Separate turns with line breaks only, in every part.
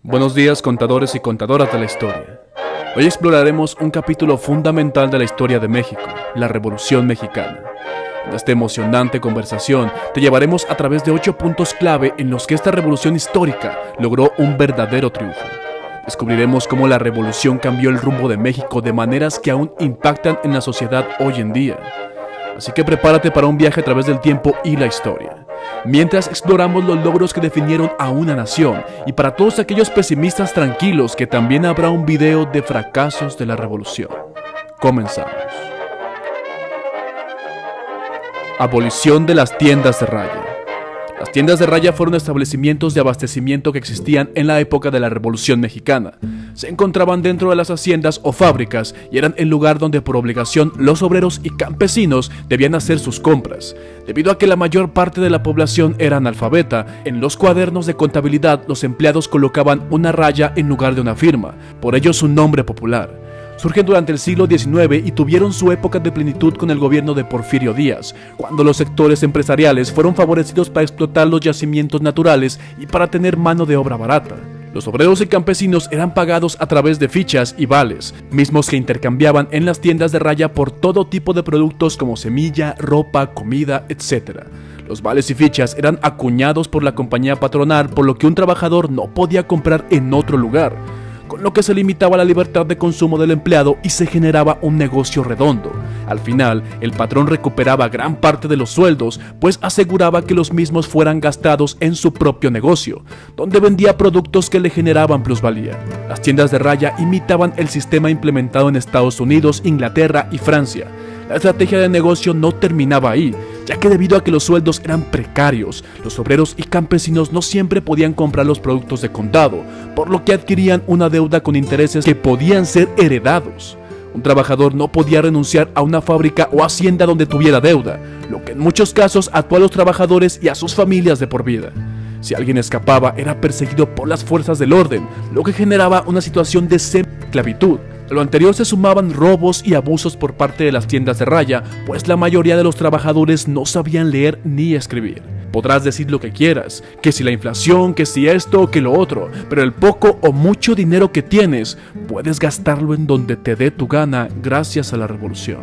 Buenos días, contadores y contadoras de la historia. Hoy exploraremos un capítulo fundamental de la historia de México, la Revolución Mexicana. En esta emocionante conversación te llevaremos a través de 8 puntos clave en los que esta revolución histórica logró un verdadero triunfo. Descubriremos cómo la revolución cambió el rumbo de México de maneras que aún impactan en la sociedad hoy en día. Así que prepárate para un viaje a través del tiempo y la historia, mientras exploramos los logros que definieron a una nación, y para todos aquellos pesimistas tranquilos que también habrá un video de fracasos de la revolución. Comenzamos. Abolición de las tiendas de raya. Las tiendas de raya fueron establecimientos de abastecimiento que existían en la época de la Revolución Mexicana. Se encontraban dentro de las haciendas o fábricas y eran el lugar donde por obligación los obreros y campesinos debían hacer sus compras. Debido a que la mayor parte de la población era analfabeta, en los cuadernos de contabilidad los empleados colocaban una raya en lugar de una firma, por ello su nombre popular. Surgen durante el siglo XIX y tuvieron su época de plenitud con el gobierno de Porfirio Díaz, cuando los sectores empresariales fueron favorecidos para explotar los yacimientos naturales y para tener mano de obra barata. Los obreros y campesinos eran pagados a través de fichas y vales, mismos que intercambiaban en las tiendas de raya por todo tipo de productos como semilla, ropa, comida, etc. Los vales y fichas eran acuñados por la compañía patronal, por lo que un trabajador no podía comprar en otro lugar, con lo que se limitaba la libertad de consumo del empleado y se generaba un negocio redondo. Al final, el patrón recuperaba gran parte de los sueldos, pues aseguraba que los mismos fueran gastados en su propio negocio, donde vendía productos que le generaban plusvalía. Las tiendas de raya imitaban el sistema implementado en Estados Unidos, Inglaterra y Francia. La estrategia de negocio no terminaba ahí, ya que debido a que los sueldos eran precarios, los obreros y campesinos no siempre podían comprar los productos de contado, por lo que adquirían una deuda con intereses que podían ser heredados. Un trabajador no podía renunciar a una fábrica o hacienda donde tuviera deuda, lo que en muchos casos ató a los trabajadores y a sus familias de por vida. Si alguien escapaba, era perseguido por las fuerzas del orden, lo que generaba una situación de semi-esclavitud. A lo anterior se sumaban robos y abusos por parte de las tiendas de raya, pues la mayoría de los trabajadores no sabían leer ni escribir. Podrás decir lo que quieras, que si la inflación, que si esto o que lo otro, pero el poco o mucho dinero que tienes, puedes gastarlo en donde te dé tu gana gracias a la revolución.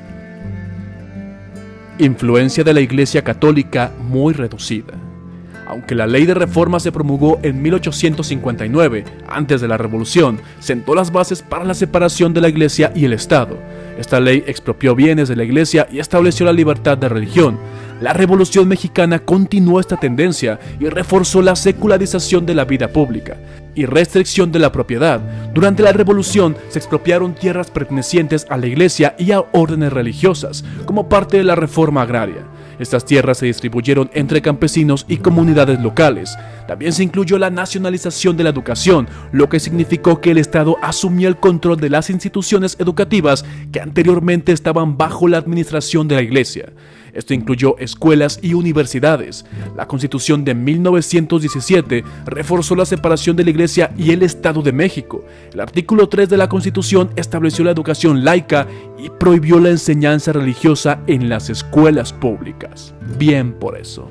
Influencia de la Iglesia Católica muy reducida. Aunque la ley de reforma se promulgó en 1859, antes de la Revolución, sentó las bases para la separación de la Iglesia y el Estado. Esta ley expropió bienes de la Iglesia y estableció la libertad de religión. La Revolución Mexicana continuó esta tendencia y reforzó la secularización de la vida pública y restricción de la propiedad. Durante la Revolución se expropiaron tierras pertenecientes a la Iglesia y a órdenes religiosas, como parte de la reforma agraria. Estas tierras se distribuyeron entre campesinos y comunidades locales. También se incluyó la nacionalización de la educación, lo que significó que el Estado asumía el control de las instituciones educativas que anteriormente estaban bajo la administración de la Iglesia. Esto incluyó escuelas y universidades. La Constitución de 1917 reforzó la separación de la Iglesia y el Estado de México. El artículo 3 de la Constitución estableció la educación laica y prohibió la enseñanza religiosa en las escuelas públicas. Bien por eso.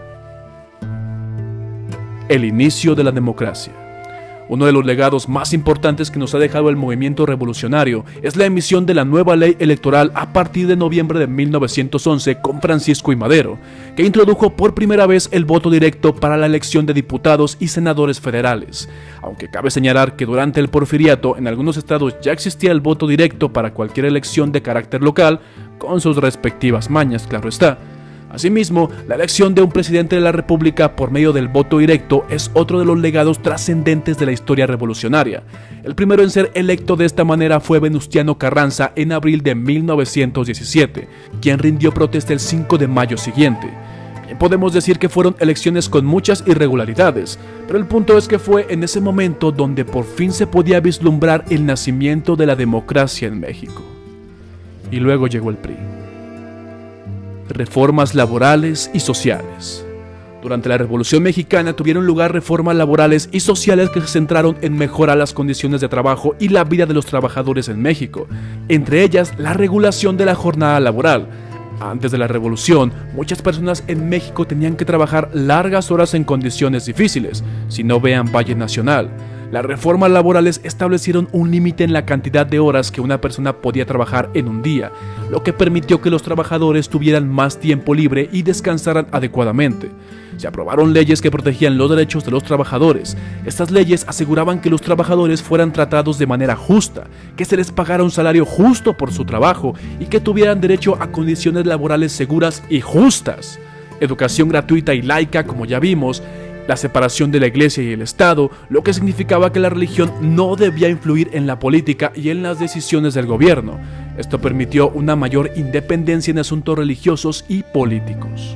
El inicio de la democracia. Uno de los legados más importantes que nos ha dejado el movimiento revolucionario es la emisión de la nueva ley electoral a partir de noviembre de 1911 con Francisco I. Madero, que introdujo por primera vez el voto directo para la elección de diputados y senadores federales. Aunque cabe señalar que durante el porfiriato en algunos estados ya existía el voto directo para cualquier elección de carácter local, con sus respectivas mañas, claro está. Asimismo, la elección de un presidente de la República por medio del voto directo es otro de los legados trascendentes de la historia revolucionaria. El primero en ser electo de esta manera fue Venustiano Carranza en abril de 1917, quien rindió protesta el 5 de mayo siguiente. Bien podemos decir que fueron elecciones con muchas irregularidades, pero el punto es que fue en ese momento donde por fin se podía vislumbrar el nacimiento de la democracia en México. Y luego llegó el PRI. Reformas laborales y sociales. Durante la Revolución Mexicana tuvieron lugar reformas laborales y sociales que se centraron en mejorar las condiciones de trabajo y la vida de los trabajadores en México, entre ellas la regulación de la jornada laboral. Antes de la revolución, muchas personas en México tenían que trabajar largas horas en condiciones difíciles, si no vean Valle Nacional. Las reformas laborales establecieron un límite en la cantidad de horas que una persona podía trabajar en un día, lo que permitió que los trabajadores tuvieran más tiempo libre y descansaran adecuadamente. Se aprobaron leyes que protegían los derechos de los trabajadores. Estas leyes aseguraban que los trabajadores fueran tratados de manera justa, que se les pagara un salario justo por su trabajo y que tuvieran derecho a condiciones laborales seguras y justas. Educación gratuita y laica, como ya vimos, la separación de la Iglesia y el Estado, lo que significaba que la religión no debía influir en la política y en las decisiones del gobierno. Esto permitió una mayor independencia en asuntos religiosos y políticos.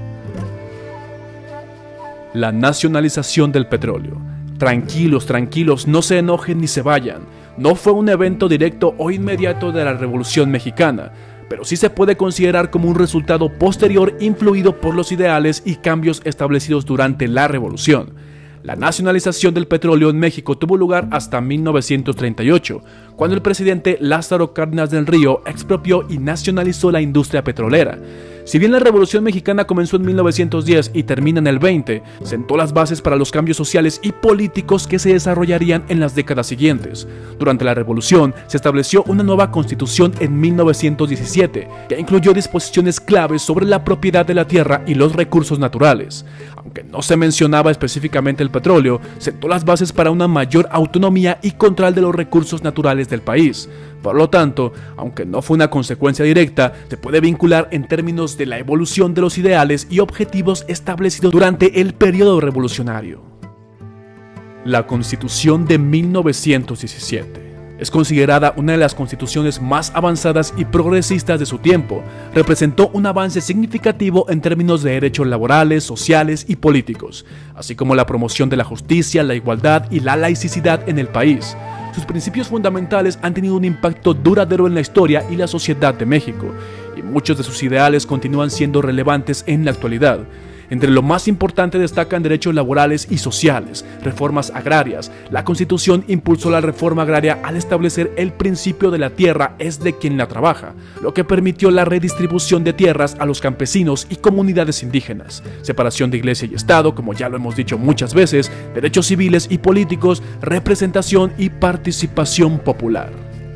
La nacionalización del petróleo. Tranquilos, tranquilos, no se enojen ni se vayan. No fue un evento directo o inmediato de la Revolución Mexicana, pero sí se puede considerar como un resultado posterior influido por los ideales y cambios establecidos durante la Revolución. La nacionalización del petróleo en México tuvo lugar hasta 1938, cuando el presidente Lázaro Cárdenas del Río expropió y nacionalizó la industria petrolera. Si bien la Revolución Mexicana comenzó en 1910 y termina en el 20, sentó las bases para los cambios sociales y políticos que se desarrollarían en las décadas siguientes. Durante la Revolución se estableció una nueva constitución en 1917, que incluyó disposiciones claves sobre la propiedad de la tierra y los recursos naturales. Aunque no se mencionaba específicamente el petróleo, sentó las bases para una mayor autonomía y control de los recursos naturales del país. Por lo tanto, aunque no fue una consecuencia directa, se puede vincular en términos de la evolución de los ideales y objetivos establecidos durante el periodo revolucionario. La Constitución de 1917 es considerada una de las constituciones más avanzadas y progresistas de su tiempo. Representó un avance significativo en términos de derechos laborales, sociales y políticos, así como la promoción de la justicia, la igualdad y la laicidad en el país. Sus principios fundamentales han tenido un impacto duradero en la historia y la sociedad de México, y muchos de sus ideales continúan siendo relevantes en la actualidad. Entre lo más importante destacan derechos laborales y sociales, reformas agrarias. La Constitución impulsó la reforma agraria al establecer el principio de la tierra es de quien la trabaja, lo que permitió la redistribución de tierras a los campesinos y comunidades indígenas, separación de Iglesia y Estado, como ya lo hemos dicho muchas veces, derechos civiles y políticos, representación y participación popular.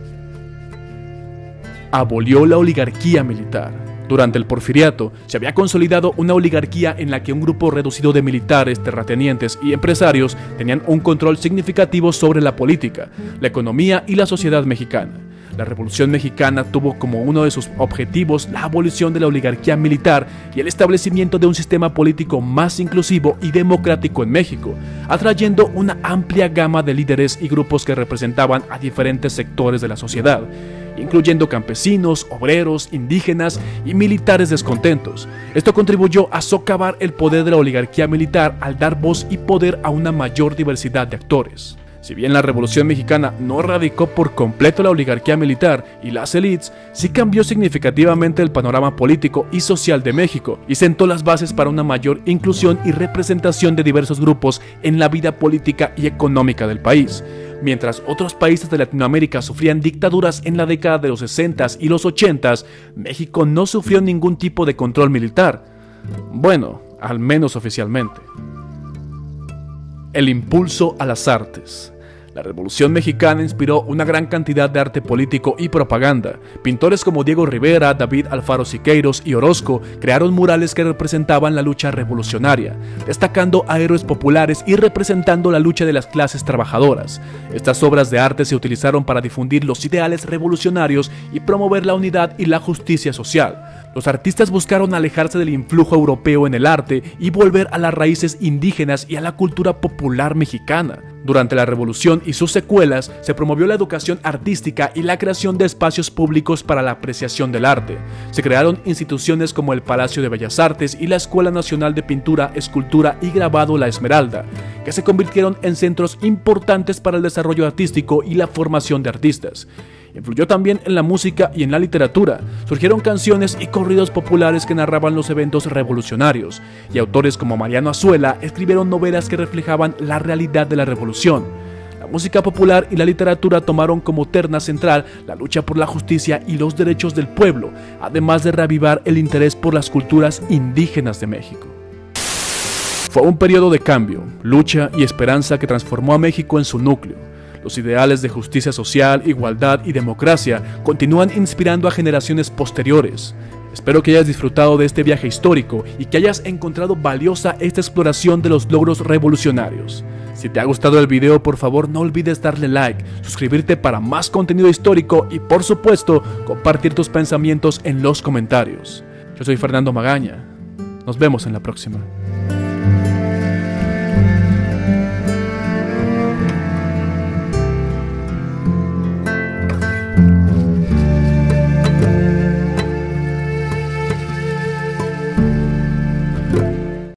Abolió la oligarquía militar. Durante el Porfiriato, se había consolidado una oligarquía en la que un grupo reducido de militares, terratenientes y empresarios tenían un control significativo sobre la política, la economía y la sociedad mexicana. La Revolución Mexicana tuvo como uno de sus objetivos la abolición de la oligarquía militar y el establecimiento de un sistema político más inclusivo y democrático en México, atrayendo una amplia gama de líderes y grupos que representaban a diferentes sectores de la sociedad, incluyendo campesinos, obreros, indígenas y militares descontentos. Esto contribuyó a socavar el poder de la oligarquía militar al dar voz y poder a una mayor diversidad de actores. Si bien la Revolución Mexicana no erradicó por completo la oligarquía militar y las élites, sí cambió significativamente el panorama político y social de México y sentó las bases para una mayor inclusión y representación de diversos grupos en la vida política y económica del país. Mientras otros países de Latinoamérica sufrían dictaduras en la década de los 60s y los 80s, México no sufrió ningún tipo de control militar. Bueno, al menos oficialmente. El impulso a las artes. La Revolución Mexicana inspiró una gran cantidad de arte político y propaganda. Pintores como Diego Rivera, David Alfaro Siqueiros y Orozco crearon murales que representaban la lucha revolucionaria, destacando a héroes populares y representando la lucha de las clases trabajadoras. Estas obras de arte se utilizaron para difundir los ideales revolucionarios y promover la unidad y la justicia social. Los artistas buscaron alejarse del influjo europeo en el arte y volver a las raíces indígenas y a la cultura popular mexicana. Durante la Revolución y sus secuelas, se promovió la educación artística y la creación de espacios públicos para la apreciación del arte. Se crearon instituciones como el Palacio de Bellas Artes y la Escuela Nacional de Pintura, Escultura y Grabado La Esmeralda, que se convirtieron en centros importantes para el desarrollo artístico y la formación de artistas. Influyó también en la música y en la literatura. Surgieron canciones y corridos populares que narraban los eventos revolucionarios, y autores como Mariano Azuela escribieron novelas que reflejaban la realidad de la revolución. La música popular y la literatura tomaron como terna central la lucha por la justicia y los derechos del pueblo, además de reavivar el interés por las culturas indígenas de México. Fue un periodo de cambio, lucha y esperanza que transformó a México en su núcleo. Los ideales de justicia social, igualdad y democracia continúan inspirando a generaciones posteriores. Espero que hayas disfrutado de este viaje histórico y que hayas encontrado valiosa esta exploración de los logros revolucionarios. Si te ha gustado el video, por favor no olvides darle like, suscribirte para más contenido histórico y por supuesto compartir tus pensamientos en los comentarios. Yo soy Fernando Magaña. Nos vemos en la próxima.